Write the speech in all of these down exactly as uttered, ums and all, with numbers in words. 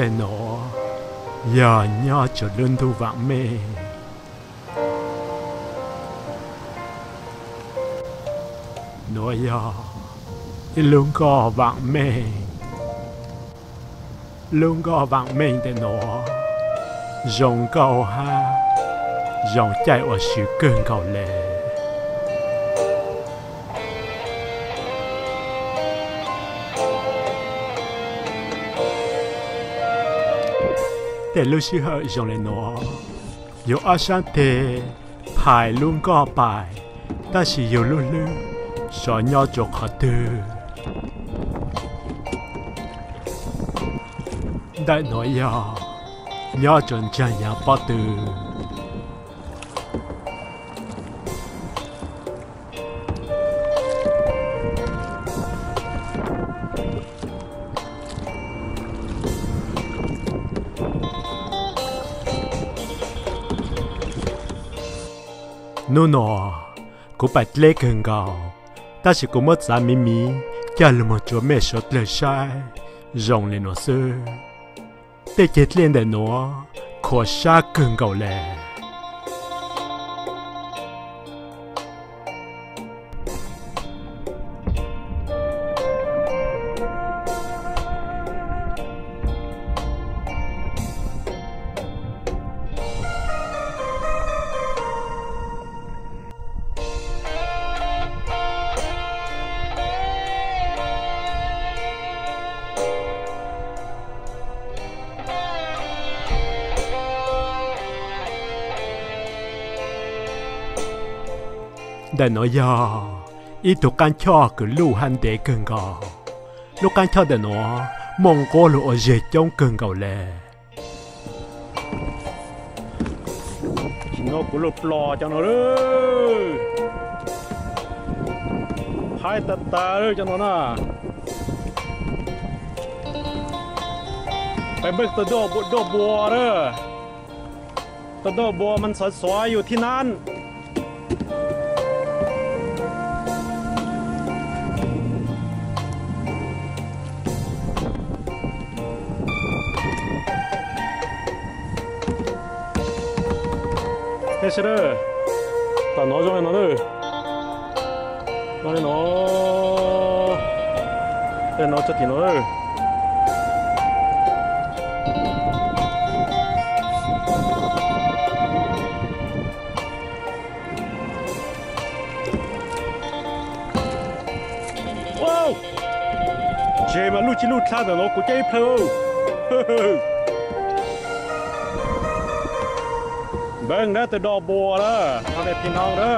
để nó giờ nhớ cho lưng thu vàng mê nó giờ luôn có vàng mê luôn có vàng mê để nó dùng cầu ha dùng chạy ở sự cơn cầu lệ để lúc xưa họ dùng lên nó dù ở sáng thế phải luôn có bài ta chỉ dù lúc lúc sợ nhau chụp họ tư đại nói ya nhau chuẩn chân nhà bắt tư nó nó cũng phải lấy gần gạo ta chỉ có một giá mì mì kia là một chỗ mẹ sốt lời sai rong lên nó sơ để chết lên để nó khó xa gần gạo lẹ để nói giờ ít thuộc can cho cứ lưu hành để gần gạo lúc can cho để nó mong có lộ dễ trong gần gạo lẹ nó cũng lụp lò cho nó đấy hai tạt tà đấy cho nó nèไปเบิกตัวดอกดอกบัวเด้อตัวดอกบัวมันสวยๆอยู่ที่นั่นเฮ้ยเชอร์ตอนน้อยจังเลยน้องเด้อน้องเลยน้องเดี๋ยวน้องจะกินน้องเด้อว้าวเจมาลูกชิลูกท่าแต่น้องกูใจเพลอเบิ่งเด้อแต่ดอกบัวเด้อทำให้พี่น้องเด้อ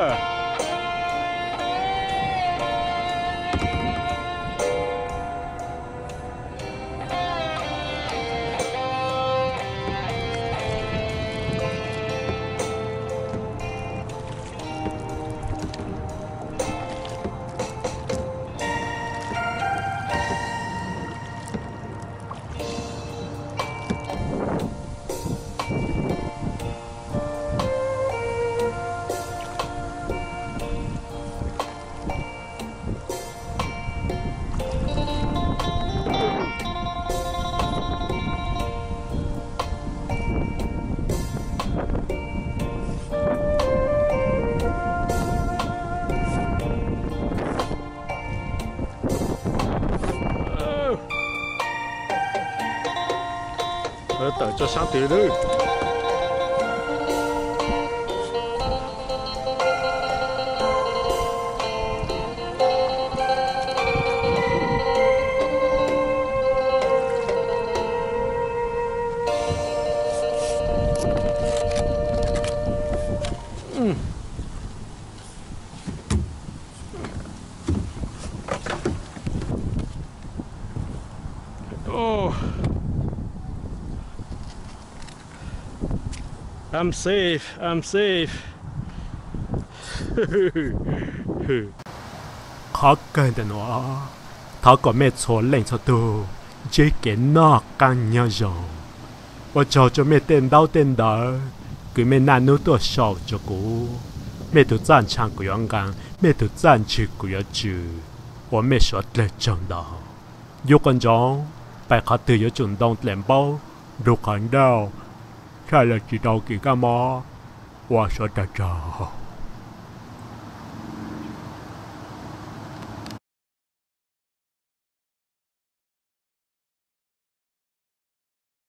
ở tới cho sáng tới đi. Oh, I'm safe. I'm safe. Khó cần để nó, tháo có mẹ số lệnh cho tôi, chỉ cái nó càng nhau rồi. Và cho cho mẹ tên đau tên đó, cứ mẹ năn nú tôi sầu cho cô. Mẹ tôi zan唱của阳刚，mẹ tôi zan去của阳直，我mẹ说了真的，有观众。 拜卡对有中东联邦都看到，下了几道给干嘛？我说的着。